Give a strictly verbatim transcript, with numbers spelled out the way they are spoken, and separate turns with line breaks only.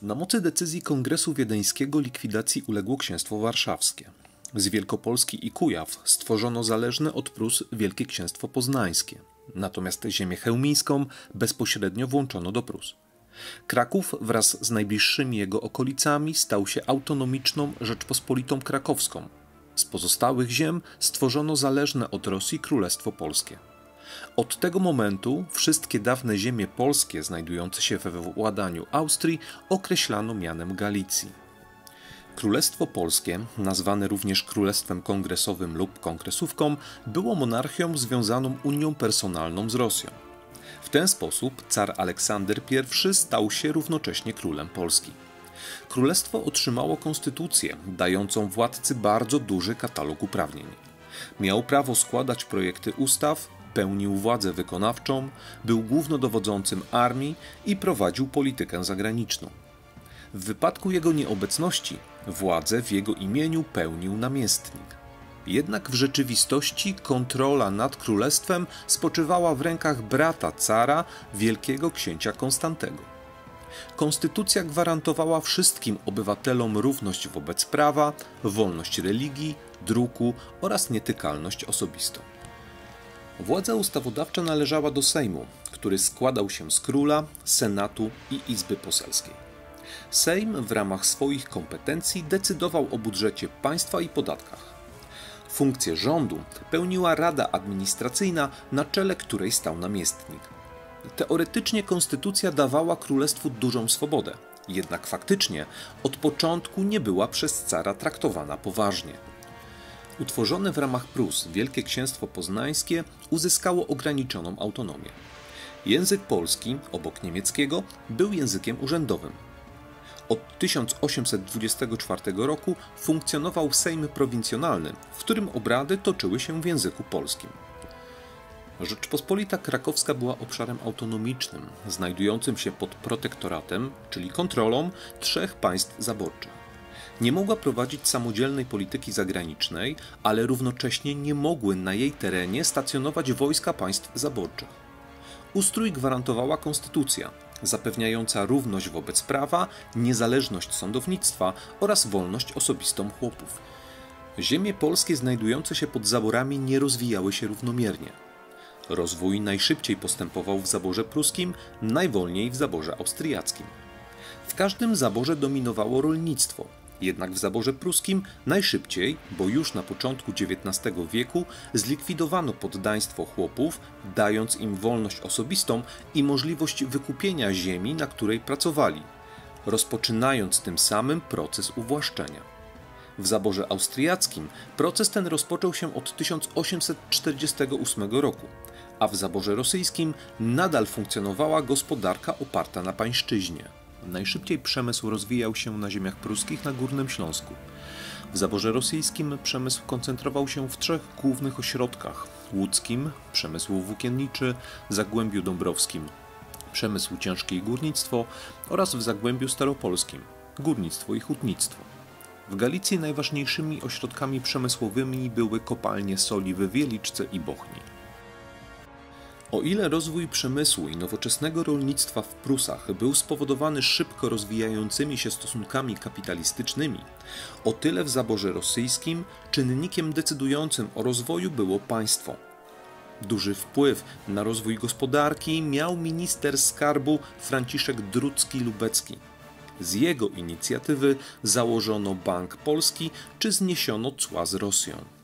Na mocy decyzji Kongresu Wiedeńskiego likwidacji uległo Księstwo Warszawskie. Z Wielkopolski i Kujaw stworzono zależne od Prus Wielkie Księstwo Poznańskie, natomiast ziemię chełmińską bezpośrednio włączono do Prus. Kraków wraz z najbliższymi jego okolicami stał się autonomiczną Rzeczpospolitą Krakowską. Z pozostałych ziem stworzono zależne od Rosji Królestwo Polskie. Od tego momentu wszystkie dawne ziemie polskie znajdujące się we władaniu Austrii określano mianem Galicji. Królestwo Polskie, nazwane również Królestwem Kongresowym lub Kongresówką, było monarchią związaną unią personalną z Rosją. W ten sposób car Aleksander I stał się równocześnie królem Polski. Królestwo otrzymało konstytucję, dającą władcy bardzo duży katalog uprawnień. Miał prawo składać projekty ustaw, pełnił władzę wykonawczą, był głównodowodzącym armii i prowadził politykę zagraniczną. W wypadku jego nieobecności władzę w jego imieniu pełnił namiestnik. Jednak w rzeczywistości kontrola nad królestwem spoczywała w rękach brata cara, wielkiego księcia Konstantego. Konstytucja gwarantowała wszystkim obywatelom równość wobec prawa, wolność religii, druku oraz nietykalność osobistą. Władza ustawodawcza należała do Sejmu, który składał się z króla, senatu i izby poselskiej. Sejm w ramach swoich kompetencji decydował o budżecie państwa i podatkach. Funkcję rządu pełniła Rada Administracyjna, na czele której stał namiestnik. Teoretycznie konstytucja dawała królestwu dużą swobodę, jednak faktycznie od początku nie była przez cara traktowana poważnie. Utworzone w ramach Prus Wielkie Księstwo Poznańskie uzyskało ograniczoną autonomię. Język polski, obok niemieckiego, był językiem urzędowym. Od tysiąc osiemset dwudziestego czwartego roku funkcjonował Sejm Prowincjonalny, w którym obrady toczyły się w języku polskim. Rzeczpospolita Krakowska była obszarem autonomicznym, znajdującym się pod protektoratem, czyli kontrolą trzech państw zaborczych. Nie mogła prowadzić samodzielnej polityki zagranicznej, ale równocześnie nie mogły na jej terenie stacjonować wojska państw zaborczych. Ustrój gwarantowała konstytucja, zapewniająca równość wobec prawa, niezależność sądownictwa oraz wolność osobistą chłopów. Ziemie polskie znajdujące się pod zaborami nie rozwijały się równomiernie. Rozwój najszybciej postępował w zaborze pruskim, najwolniej w zaborze austriackim. W każdym zaborze dominowało rolnictwo, jednak w zaborze pruskim najszybciej, bo już na początku dziewiętnastego wieku zlikwidowano poddaństwo chłopów, dając im wolność osobistą i możliwość wykupienia ziemi, na której pracowali, rozpoczynając tym samym proces uwłaszczenia. W zaborze austriackim proces ten rozpoczął się od tysiąc osiemset czterdziestego ósmego roku, a w zaborze rosyjskim nadal funkcjonowała gospodarka oparta na pańszczyźnie. Najszybciej przemysł rozwijał się na ziemiach pruskich na Górnym Śląsku. W zaborze rosyjskim przemysł koncentrował się w trzech głównych ośrodkach: łódzkim, przemysł włókienniczy, Zagłębiu Dąbrowskim, przemysł ciężki i górnictwo oraz w Zagłębiu Staropolskim, górnictwo i hutnictwo. W Galicji najważniejszymi ośrodkami przemysłowymi były kopalnie soli w Wieliczce i Bochni. O ile rozwój przemysłu i nowoczesnego rolnictwa w Prusach był spowodowany szybko rozwijającymi się stosunkami kapitalistycznymi, o tyle w zaborze rosyjskim czynnikiem decydującym o rozwoju było państwo. Duży wpływ na rozwój gospodarki miał minister skarbu Franciszek Drucki-Lubecki. Z jego inicjatywy założono Bank Polski czy zniesiono cła z Rosją.